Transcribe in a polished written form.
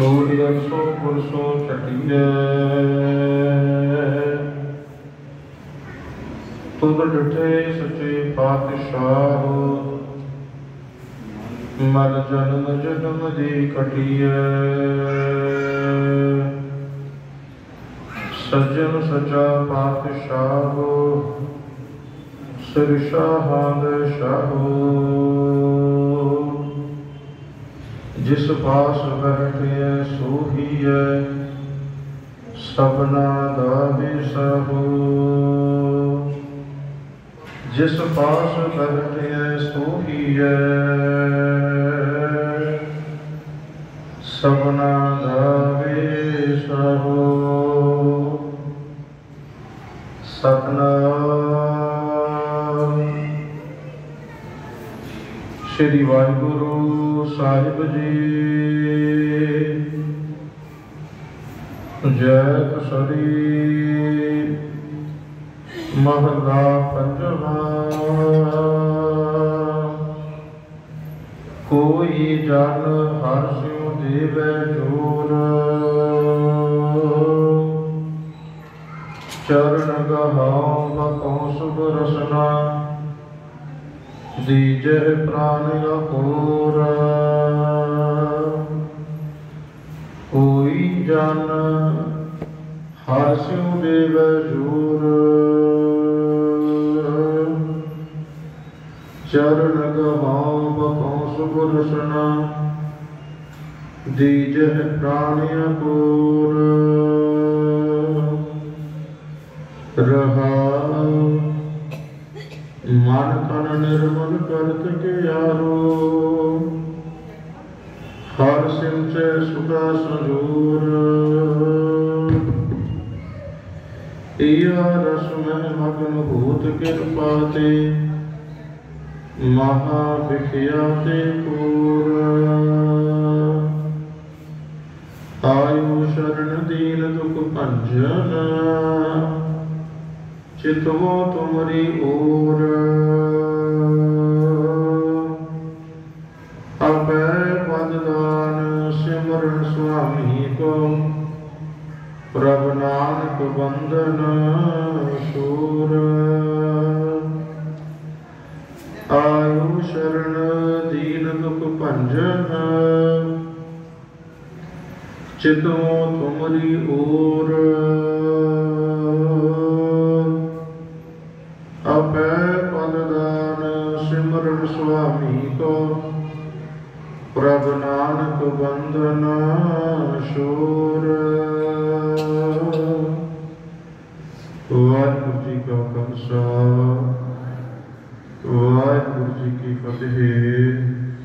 ਲੋੜੀਆਂ ਸੋ ਪੁਰਸੋ ਛਟੀਐ ਤੁਧ ਡਿਠੇ ਸੱਚੇ ਪਾਤਸ਼ਾਹ ਮਨ ਜਨਮ ਜਨਮ ਦੀ ਕਟੀਐ ਸੱਜਣ ਸੱਚਾ ਪਾਤਸ਼ਾਹ ਸਿਰ ਸ਼ਾਹਾਂ ਦੇ ਸ਼ਾਹੋ ਜਿਸ ਪਾਸ ਬੈਠਿਐ ਸੋਹੀਐ ਸਭਨਾ ਦਾ ਵਿਸਾਹੋ ਜਿਸ ਪਾਸ ਬੈਠਿਐ ਸੋਹੀਐ ਸਭਨਾ ਦਾ ਵਿਸਾਹੋ ਸਤਿਨਾਮ ਸ੍ਰੀ ਵਾਹਿਗੁਰੂ ਸਾਹਿਬ ਜੀ ਜੈ ਸ੍ਰੀ ਮਹਲਾ ਪੰਜਵਾਂ ਕੋਈ ਜਨ ਹਰਿ ਸਿਉ ਦੇਵੈ ਜੋਰ ਚਰਨ ਗਹਾਉ ਬਕਉ ਸੁਭ ਰਸਨਾ ਦੀਜੈ ਪ੍ਰਾਨ ਅਪੂਰ ਕੋਈ ਜਨ ਹਰਿ ਸਿਉ ਦੇਵੈ ਜੋਰ ਚਰਨ ਗਹਾਉ ਬਕਉ ਸੁਭ ਰਸਨਾ ਦੀਜੈ ਪ੍ਰਾਨ ਅਪੂਰ ਰਹਾਉ ਮਨ ਤਨ ਨਿਰਮਲ ਕਰਤ ਕਿਆਰੋ ਹਰਿ ਸਿੰਚੈ ਸੁਖਾ ਸੰਜੂਰ ਈਆ ਰਸ ਮਹਿ ਮਗਨ ਭੂਤ ਕਿਰਪਾ ਤੇ ਮਹਾ ਵਿਖਿਆ ਤੇ ਪੂਰ ਆਯੂ ਸ਼ਰਨ ਦੀਨ ਦੁਖ ਭੰਜਨ ਚਿਤਵੋ ਤੁਮਰੀ ਓਰ ਅਬੈ ਪਦਦਾਨ ਸਿਮਰਨ ਸੁਆਮੀ ਕੋ ਪ੍ਰਭ ਨਾਨਕ ਬੰਦਨ ਸੂਰ ਆਯੂ ਸ਼ਰਨ ਦੀਨ ਦੁਖ ਭੰਜਨ ਚਿਤਵੋ ਤੁਮਰੀ ਓਰ ਅਬੈ ਪਦਦਾਨ ਸਿਮਰਨ ਸੁਆਮੀ ਕੋ ਪ੍ਰਭ ਨਾਨਕ ਬੰਦਨ ਸ਼ੂਰ ਵਾਹਿਗੁਰੂ ਜੀ ਕਾ ਖਾਲਸਾ ਵਾਹਿਗੁਰੂ ਜੀ ਕੀ ਫਤਿਹ।